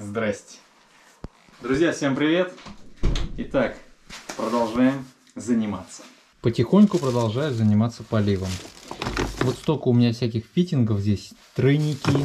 Здрасте. Друзья, всем привет. Итак, продолжаем заниматься. Потихоньку продолжаю заниматься поливом. Вот столько у меня всяких фитингов здесь. Тройники,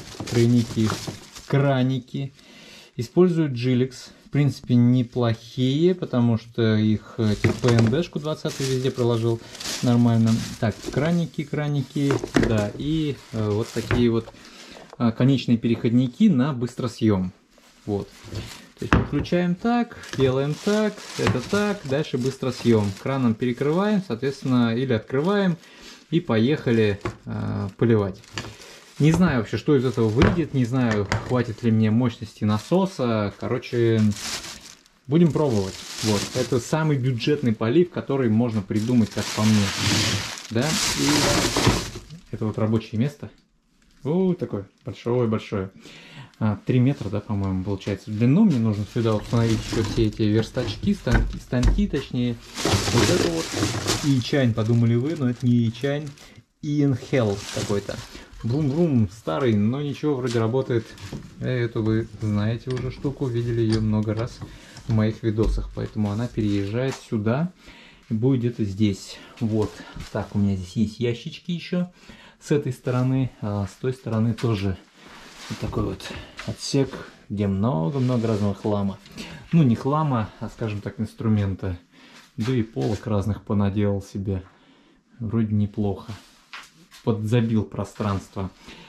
краники. Использую Dжиликс. В принципе, неплохие, потому что их ПНДшку 20 везде проложил нормально. Так, краники, да, и вот такие вот конечные переходники на быстросъем. Вот. То есть подключаем так, делаем так, это так, дальше быстросъем. Краном перекрываем, соответственно, или открываем и поехали поливать. Не знаю вообще, что из этого выйдет, не знаю, хватит ли мне мощности насоса. Короче, будем пробовать. Вот. Это самый бюджетный полив, который можно придумать, как по мне. Да? И это вот рабочее место. Такое большое. 3 метра, да, по-моему, получается. В длину мне нужно сюда установить еще все эти верстачки, станки, точнее. Вот это вот. И-чайн, подумали вы, но это не И-чайн. Inhell какой-то. Брум-брум, старый, но ничего, вроде работает. Эту вы знаете уже штуку, видели ее много раз в моих видосах. Поэтому она переезжает сюда и будет где-то здесь. Вот. Так, у меня здесь есть ящички еще с этой стороны. А с той стороны тоже вот такой вот отсек, где много-много разного хлама. Ну, не хлама, а, скажем так, инструмента. Да и полок разных понаделал себе. Вроде неплохо. Подзабил пространство.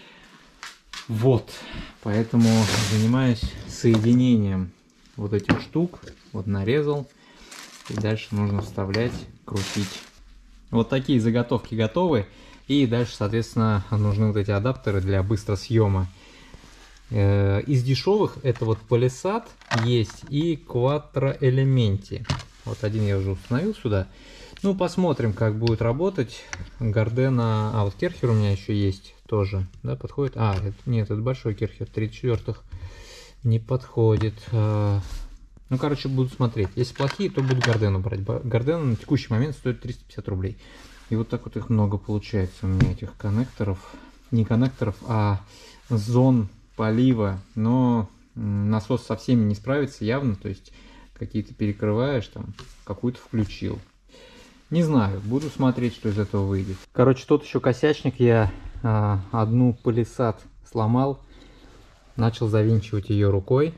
Вот. Поэтому занимаюсь соединением вот этих штук. Вот нарезал. И дальше нужно вставлять, крутить. Вот такие заготовки готовы. И дальше, соответственно, нужны вот эти адаптеры для быстросъема. Из дешевых это вот Palisade есть и Quattro Elementi. Вот один я уже установил сюда. Ну, посмотрим, как будет работать. Gardena. А, вот керхер у меня еще есть тоже. Да, подходит? А, нет, это большой керхер, 34-х. Не подходит. Ну, короче, буду смотреть. Если плохие, то буду Gardena брать. Gardena на текущий момент стоит 350 рублей. И вот так вот их много получается у меня, этих коннекторов. Не коннекторов, а зон полива. Но насос со всеми не справится явно. То есть какие-то перекрываешь, там какую-то включил. Не знаю, буду смотреть, что из этого выйдет. Короче, тот еще косячник. Я одну Palisade сломал. Начал завинчивать ее рукой.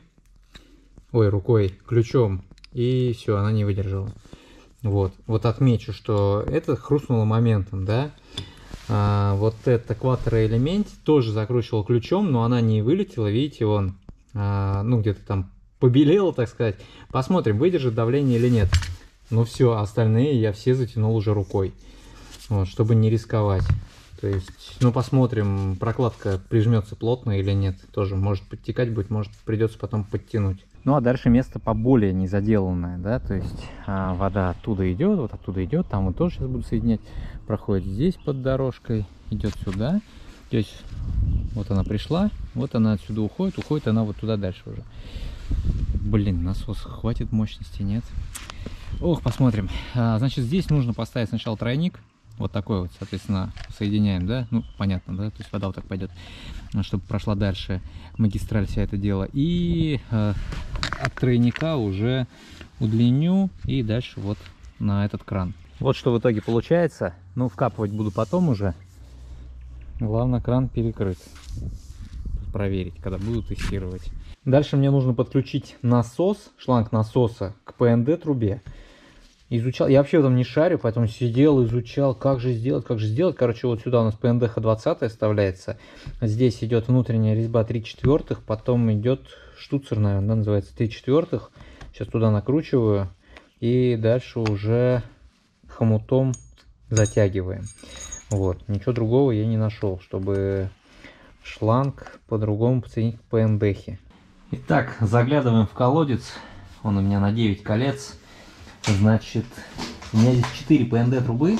Ключом. И все, она не выдержала. Вот отмечу, что это хрустнуло моментом, да. Вот это Quattro Elementi тоже закручивал ключом, но она не вылетела. Видите, он, ну, где-то там побелела, так сказать. Посмотрим, выдержит давление или нет. Ну все, остальные я все затянул уже рукой, вот, чтобы не рисковать. То есть, ну посмотрим, прокладка прижмется плотно или нет. Тоже может подтекать будет, может придется потом подтянуть. Ну а дальше место поболее не заделанное, да, то есть вода оттуда идет, вот оттуда идет, там вот тоже сейчас буду соединять. Проходит здесь под дорожкой, идет сюда. То есть вот она пришла, вот она отсюда уходит она вот туда дальше уже. Блин, насос хватит мощности, нет? Ох, посмотрим. Значит, здесь нужно поставить сначала тройник. Вот такой вот, соответственно, соединяем, да? Ну, понятно, да? То есть вода вот так пойдет, чтобы прошла дальше магистраль вся это дело. И от тройника уже удлиню и дальше вот на этот кран. Вот что в итоге получается. Ну, вкапывать буду потом уже. Главное, кран перекрыт. Проверить, когда буду тестировать. Дальше мне нужно подключить насос, шланг насоса к ПНД трубе. Изучал, я вообще в этом не шарю, поэтому сидел, изучал, как же сделать. Короче, вот сюда у нас ПНДХ 20 вставляется. Здесь идет внутренняя резьба 3/4, потом идет штуцер, наверное, да, называется 3/4. Сейчас туда накручиваю и дальше уже хомутом затягиваем. Вот, ничего другого я не нашел, чтобы шланг по-другому подсоединить к ПНДХе. Итак, заглядываем в колодец. Он у меня на 9 колец. Значит, у меня здесь 4 ПНД трубы.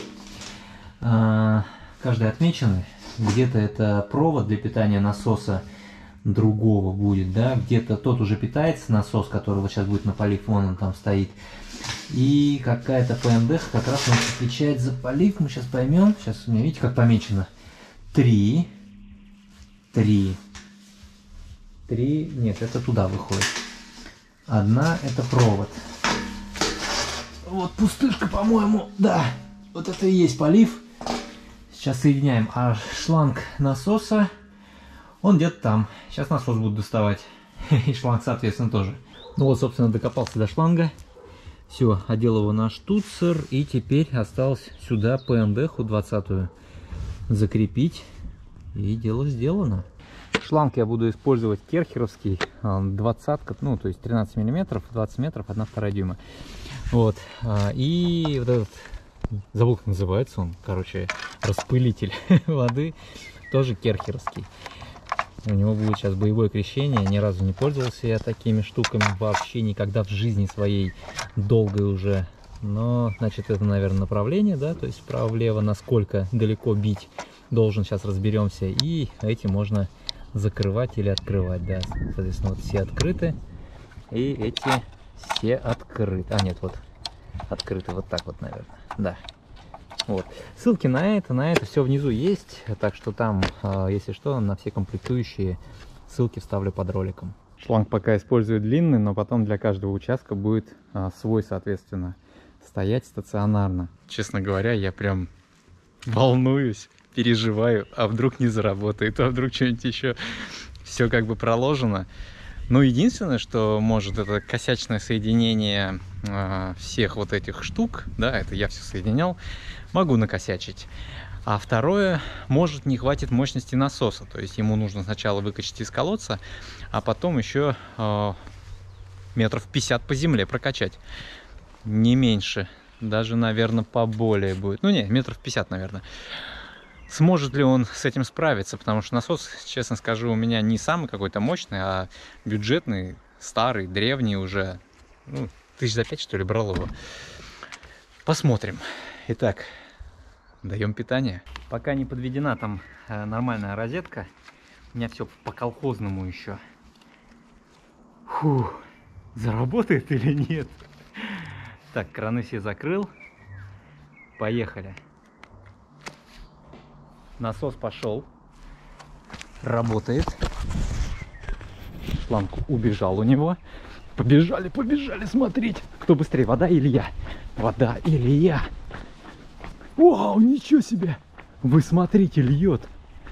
Каждая отмечены. Где-то это провод для питания насоса другого будет, да. Где-то тот уже питается насос, который вот сейчас будет на полив, вон он там стоит. И какая-то ПНД как раз он отвечает за полив. Мы сейчас поймем. Сейчас у меня, видите, как помечено. 3. 3, нет, это туда выходит. Одна это провод. Вот пустышка, по-моему, да. Вот это и есть полив. Сейчас соединяем. А шланг насоса, он где-то там. Сейчас насос буду доставать. И шланг, соответственно, тоже. Ну вот, собственно, докопался до шланга. Все, одел его на штуцер. И теперь осталось сюда ПНД-ху 20-ю закрепить. И дело сделано. Шланг я буду использовать керхеровский, 20-ка, ну, то есть 13 миллиметров, 20 метров, 1,2 дюйма. Вот. И вот этот, забыл, как называется он, короче, распылитель воды, тоже керхеровский. У него будет сейчас боевое крещение, ни разу не пользовался я такими штуками вообще никогда в жизни своей, долгой уже. Но, значит, это, наверное, направление, да, то есть вправо-влево, насколько далеко бить, должен, сейчас разберемся. И эти можно закрывать или открывать, да, соответственно, вот все открыты, и эти все открыты. А, нет, вот открыты вот так вот, наверное, да. Вот. Ссылки на это все внизу есть, так что там, если что, на все комплектующие ссылки вставлю под роликом. Шланг пока использую длинный, но потом для каждого участка будет свой, соответственно, стоять стационарно. Честно говоря, я прям волнуюсь, переживаю, а вдруг не заработает, а вдруг что-нибудь еще. Все как бы проложено. Ну, единственное, что может, это косячное соединение всех вот этих штук, да, это я все соединял, могу накосячить. А второе, может, не хватит мощности насоса, то есть ему нужно сначала выкачать из колодца, а потом еще метров 50 по земле прокачать, не меньше, даже, наверное, поболее будет, ну не, метров 50, наверное. Сможет ли он с этим справиться, потому что насос, честно скажу, у меня не самый какой-то мощный, а бюджетный, старый, древний уже, ну, 1000 за 5, что ли, брал его. Посмотрим. Итак, даем питание. Пока не подведена там нормальная розетка, у меня все по-колхозному еще. Фух, заработает или нет? Так, краны все закрыл. Поехали. Насос пошел, работает, шланг убежал у него, побежали, смотрите, кто быстрее, вода или я? Вода или я? Вау, ничего себе, вы смотрите, льет,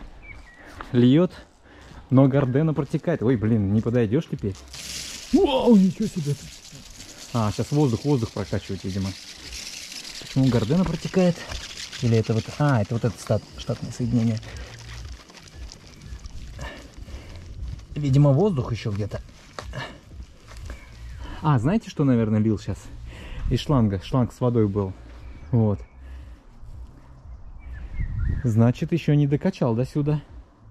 но Гардена протекает, ой, блин, не подойдешь теперь, вау, ничего себе, а, сейчас воздух прокачивать, видимо, почему Гардена протекает? Или это вот... А, это вот это штатное соединение. Видимо, воздух еще где-то. А, знаете, что, наверное, лил сейчас? Из шланга. Шланг с водой был. Вот. Значит, еще не докачал до сюда.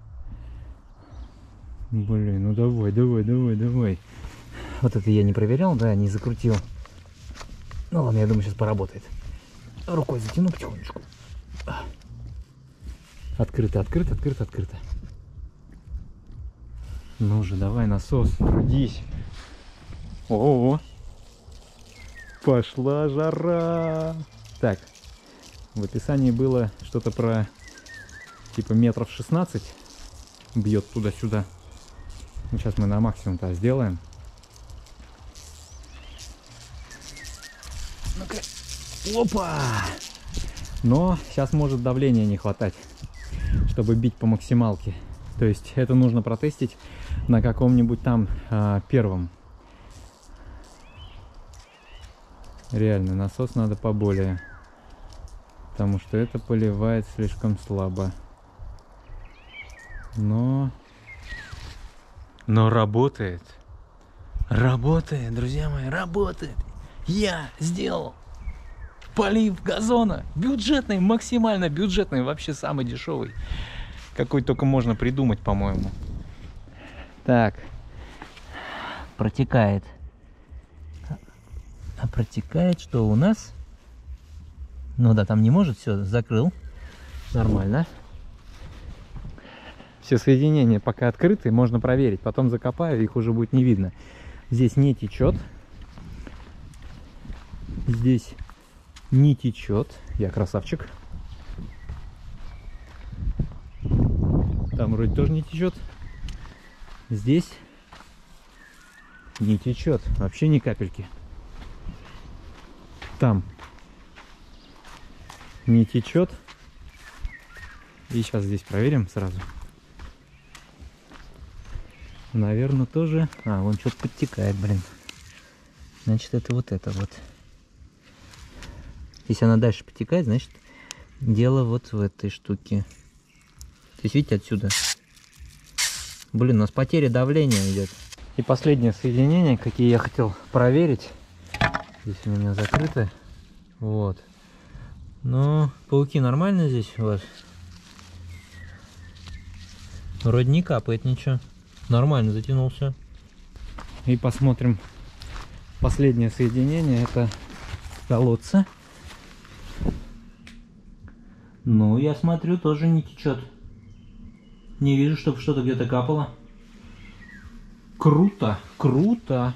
Блин, ну давай. Вот это я не проверял, да, не закрутил. Ну ладно, я думаю, сейчас поработает. Рукой затяну потихонечку. Открыто. Ну же, давай, насос, трудись. О-о-о. Пошла жара. Так, в описании было что-то про типа метров 16 бьет туда-сюда. Ну, сейчас мы на максимум-то сделаем. Ну-ка. Опа! Но сейчас может давления не хватать, чтобы бить по максималке. То есть это нужно протестить на каком-нибудь там первом. Реально, насос надо поболее, потому что это поливает слишком слабо. Но работает. Работает, друзья мои, работает. Я сделал полив газона. Бюджетный, максимально бюджетный, вообще самый дешевый. Какой только можно придумать, по-моему. Так. Протекает. А протекает что у нас? Ну да, там не может, все, закрыл. Нормально. Все соединения пока открыты, можно проверить. Потом закопаю, их уже будет не видно. Здесь не течет. Здесь не течет. Я красавчик. Там вроде тоже не течет. Здесь Не течет, вообще ни капельки. Там не течет. И сейчас здесь проверим сразу. Наверное, тоже. А, вон что-то подтекает, блин. Значит, это вот это вот. Если она дальше подтекает, значит, дело вот в этой штуке. То есть, видите, отсюда. Блин, у нас потеря давления идет. И последнее соединение, какие я хотел проверить. Здесь у меня закрыто. Вот. Но пауки нормально здесь у вас? Вроде не капает ничего. Нормально затянулся. И посмотрим последнее соединение. Это колодца. Ну, я смотрю, тоже не течет. Не вижу, чтобы что-то где-то капало. Круто, круто.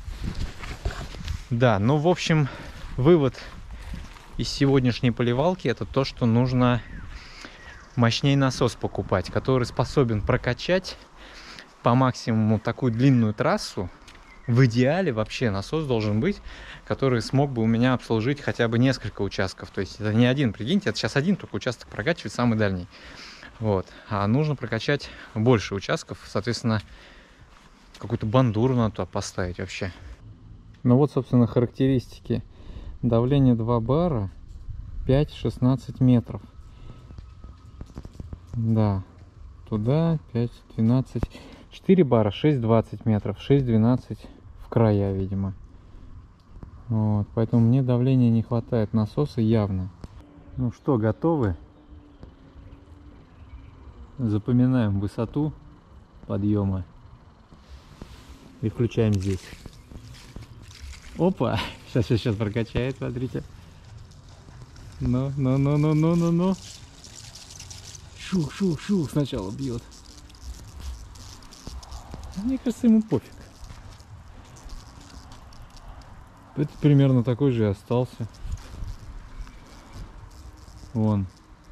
Да, ну, в общем, вывод из сегодняшней поливалки — это то, что нужно мощней насос покупать, который способен прокачать по максимуму такую длинную трассу. В идеале вообще насос должен быть, который смог бы у меня обслужить хотя бы несколько участков. То есть это не один, прикиньте, это сейчас один только участок прокачивает, самый дальний. Вот. А нужно прокачать больше участков, соответственно, какую-то бандуру надо туда поставить вообще. Ну вот, собственно, характеристики. Давление 2 бара, 5-16 метров. Да, туда 5-12, 4 бара, 6-20 метров, 6-12 в края, видимо. Вот, поэтому мне давления не хватает, насоса явно. Ну что, готовы? Запоминаем высоту подъема и включаем здесь. Опа! Сейчас прокачает, смотрите. Ну. Шу сначала бьет. Мне кажется, ему пофиг. Это примерно такой же и остался. Вон.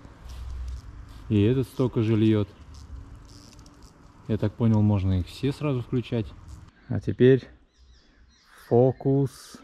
И этот столько же льет. Я так понял, можно их все сразу включать. А теперь фокус.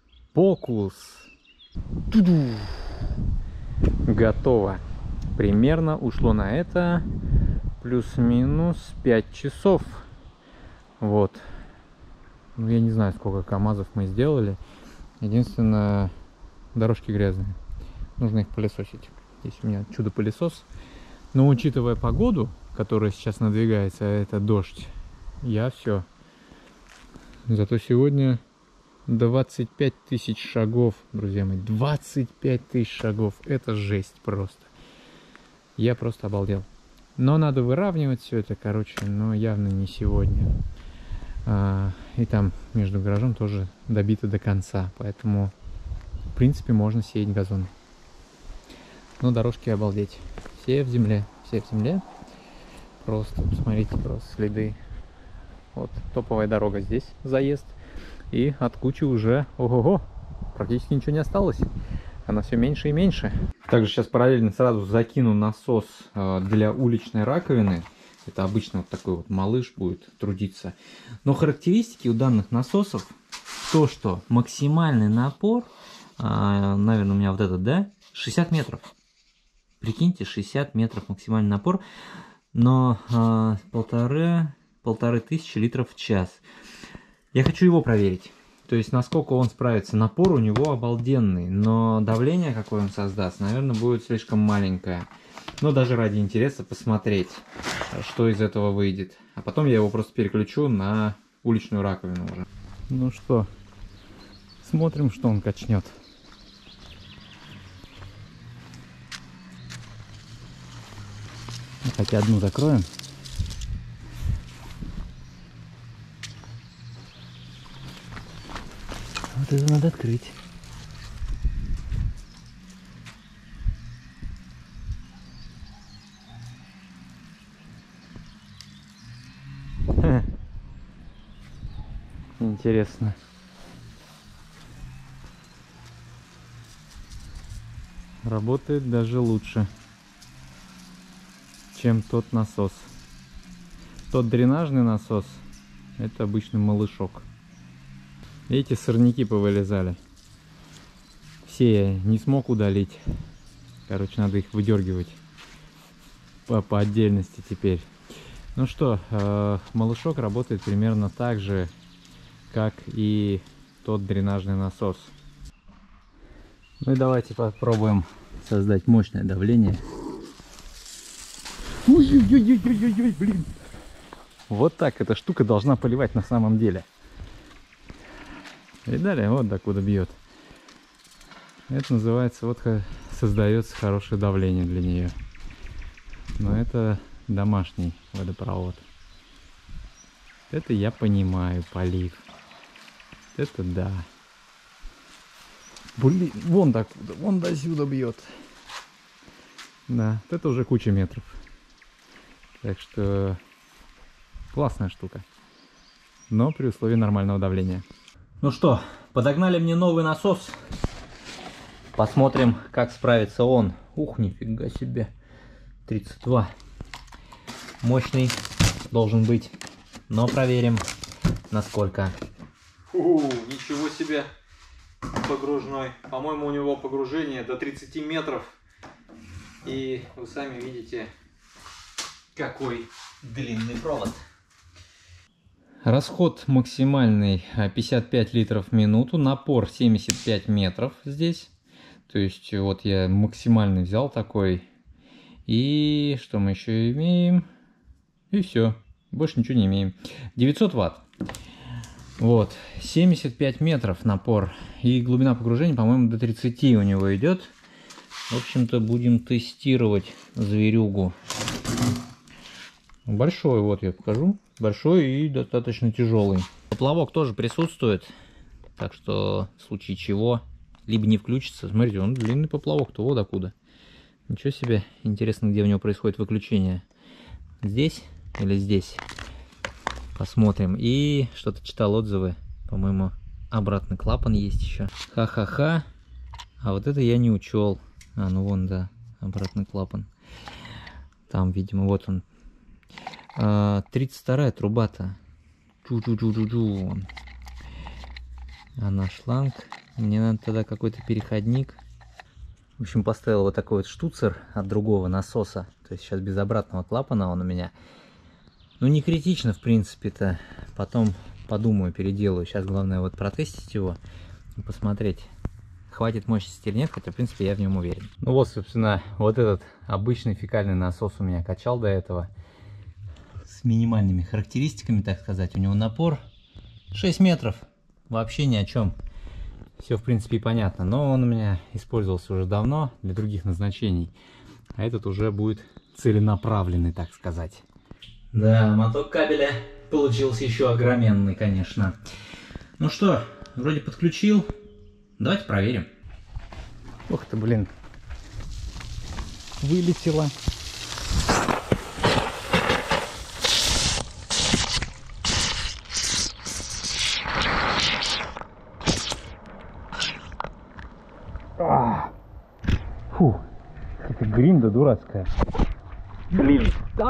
Готово. Примерно ушло на это плюс-минус 5 часов. Вот. Ну, я не знаю, сколько КАМАЗов мы сделали. Единственное, дорожки грязные. Нужно их пылесосить. Здесь у меня чудо-пылесос. Но учитывая погоду, которая сейчас надвигается, это дождь, я все. Зато сегодня 25 тысяч шагов, друзья мои. 25 тысяч шагов. Это жесть просто. Я просто обалдел. Но надо выравнивать все это, короче, но явно не сегодня. И там между гаражом тоже добито до конца. Поэтому, в принципе, можно сеять газон. Но дорожки обалдеть. Все в земле. Все в земле. Просто, посмотрите, просто следы. Вот топовая дорога здесь, заезд. И от кучи уже, ого-го, практически ничего не осталось. Она все меньше и меньше. Также сейчас параллельно сразу закину насос для уличной раковины. Это обычно вот такой вот малыш будет трудиться. Но характеристики у данных насосов то, что максимальный напор, наверное, у меня вот этот, да, 60 метров. Прикиньте, 60 метров максимальный напор, но 1500 литров в час. Я хочу его проверить. То есть, насколько он справится. Напор у него обалденный, но давление, какое он создаст, наверное, будет слишком маленькое. Но даже ради интереса посмотреть, что из этого выйдет. А потом я его просто переключу на уличную раковину уже. Ну что, смотрим, что он качнет. Хотя одну закроем. Вот это надо открыть. Интересно. Работает даже лучше, чем тот насос. Тот дренажный насос — это обычный малышок. Эти сорняки повылезали. Все я не смог удалить. Короче, надо их выдергивать по отдельности теперь. Ну что, малышок работает примерно так же, как и тот дренажный насос. Ну и давайте попробуем создать мощное давление. Ой-ой-ой-ой-ой-ой, блин. Вот так эта штука должна поливать на самом деле. Видали? Вот докуда бьет. Это называется, вот создается хорошее давление для нее. Но это домашний водопровод. Это я понимаю, полив. Это да. Блин, вон докуда, вон до сюда бьет. Да, это уже куча метров. Так что классная штука. Но при условии нормального давления. Ну что, подогнали мне новый насос. Посмотрим, как справится он. Ух, нифига себе. 32. Мощный должен быть. Но проверим, насколько. Ничего себе. Погружной. По-моему, у него погружение до 30 метров. И вы сами видите, какой длинный провод. Расход максимальный 55 литров в минуту. Напор 75 метров здесь. То есть вот я максимальный взял такой. И что мы еще имеем? И все. Больше ничего не имеем. 900 ватт. Вот. 75 метров напор. И глубина погружения, по-моему, до 30 у него идет. В общем-то, будем тестировать зверюгу. Большой, вот я покажу. Большой и достаточно тяжелый. Поплавок тоже присутствует. Так что, в случае чего, либо не включится. Смотрите, он длинный поплавок-то вот докуда. Ничего себе. Интересно, где у него происходит выключение. Здесь или здесь? Посмотрим. И что-то читал отзывы. По-моему, обратный клапан есть еще. Ха-ха-ха. А вот это я не учел. А, ну вон, да, обратный клапан. Там, видимо, вот он. 32-я труба-то. Чу-чу-чу-чу-чу. Она шланг. Мне надо тогда какой-то переходник. В общем, поставил вот такой вот штуцер от другого насоса. То есть сейчас без обратного клапана он у меня. Ну, не критично, в принципе-то. Потом подумаю, переделаю. Сейчас главное вот протестить его и посмотреть, хватит мощности или нет, хотя, в принципе, я в нем уверен. Ну вот, собственно, вот этот обычный фекальный насос у меня качал до этого. С минимальными характеристиками, так сказать. У него напор 6 метров. Вообще ни о чем. Все, в принципе, понятно. Но он у меня использовался уже давно для других назначений. А этот уже будет целенаправленный, так сказать. Да, моток кабеля получился еще огроменный, конечно. Ну что, вроде подключил. Давайте проверим. Ух ты, блин. Вылетело. Фу, это гринда дурацкая. Блин.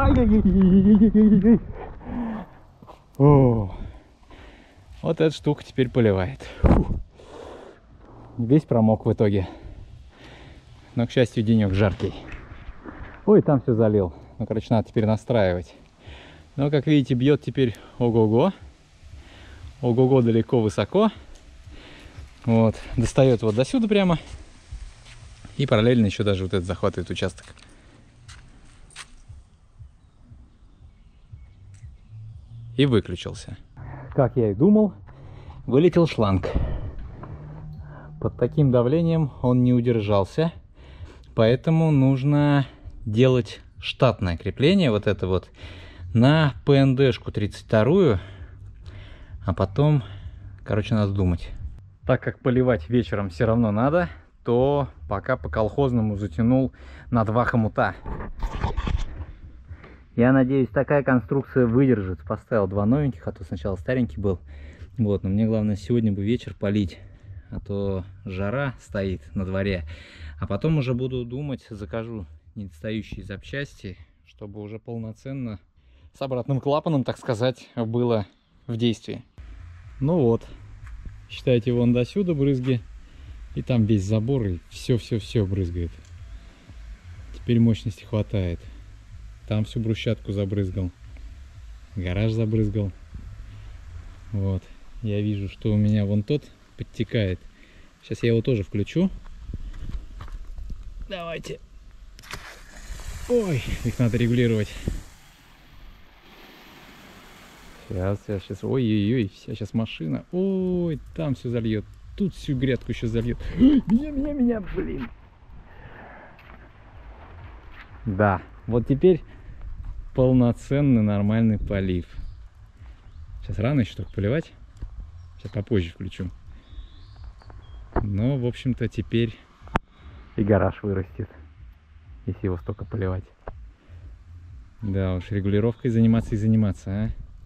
О, вот эта штука теперь поливает. Фу. Весь промок в итоге. Но, к счастью, денек жаркий. Ой, там все залил. Ну, короче, надо теперь настраивать. Но, как видите, бьет теперь ого-го. Ого-го далеко, высоко. Вот. Достает вот до сюда прямо. И параллельно еще даже вот этот захватывает участок. И выключился. Как я и думал, вылетел шланг. Под таким давлением он не удержался. Поэтому нужно делать штатное крепление, вот это вот, на ПНДшку 32-ю. А потом, короче, надо думать. Так как поливать вечером все равно надо, то пока по колхозному затянул на 2 хомута. Я надеюсь, такая конструкция выдержит. Поставил 2 новеньких, а то сначала старенький был. Вот, но мне главное сегодня бы вечер полить, а то жара стоит на дворе. А потом уже буду думать, закажу недостающие запчасти, чтобы уже полноценно с обратным клапаном, так сказать, было в действии. Ну вот, Считайте, вон до сюда брызги. И там весь забор, и все брызгает. Теперь мощности хватает. Там всю брусчатку забрызгал. Гараж забрызгал. Вот. Я вижу, что у меня вон тот подтекает. Сейчас я его тоже включу. Давайте. Ой, их надо регулировать. Сейчас. Ой-ой-ой, сейчас машина. Ой, там все зальет. Тут всю грядку сейчас зальет. Меня, блин. Да, вот теперь полноценный нормальный полив. Сейчас рано еще только поливать. Сейчас попозже включу. Но, в общем-то, теперь и гараж вырастет, если его столько поливать. Да уж, регулировкой заниматься и заниматься, а.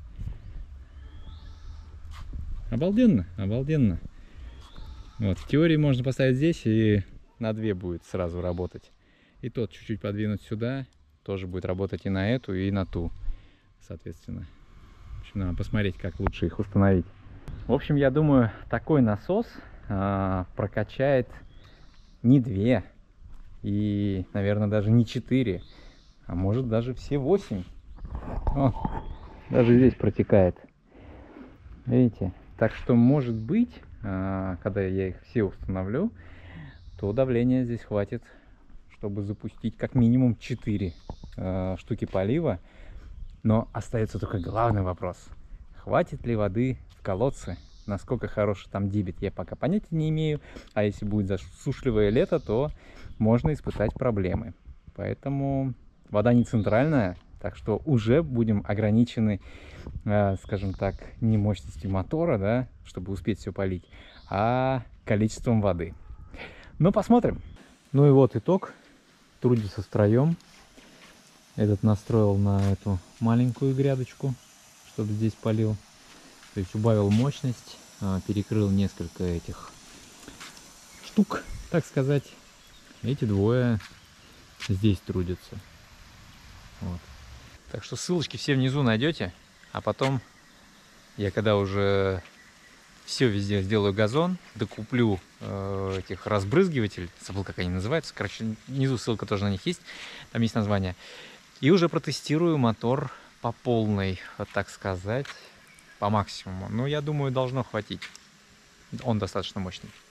Обалденно, обалденно. Вот, в теории можно поставить здесь, и на 2 будет сразу работать. И тот чуть-чуть подвинуть сюда, тоже будет работать и на эту, и на ту, соответственно. В общем, надо посмотреть, как лучше их установить. В общем, я думаю, такой насос прокачает не 2, и, наверное, даже не 4, а может даже все 8. О, даже здесь протекает. Видите? Так что, может быть, когда я их все установлю, то давления здесь хватит, чтобы запустить как минимум 4 штуки полива. Но остается только главный вопрос. Хватит ли воды в колодце? Насколько хороший там дебит, я пока понятия не имею. А если будет засушливое лето, то можно испытать проблемы. Поэтому вода не центральная, так что уже будем ограничены, скажем так, не мощностью мотора, да, чтобы успеть все полить, а количеством воды. Но посмотрим. Ну и вот итог. Трудится втроем. Этот настроил на эту маленькую грядочку, чтобы здесь полил. То есть убавил мощность, перекрыл несколько этих штук, так сказать. Эти двое здесь трудятся. Вот. Так что ссылочки все внизу найдете. А потом я когда уже все везде сделаю газон, докуплю этих разбрызгивателей, забыл, как они называются. Короче, внизу ссылка тоже на них есть. Там есть название. И уже протестирую мотор по полной, вот так сказать, по максимуму. Ну, я думаю, должно хватить. Он достаточно мощный.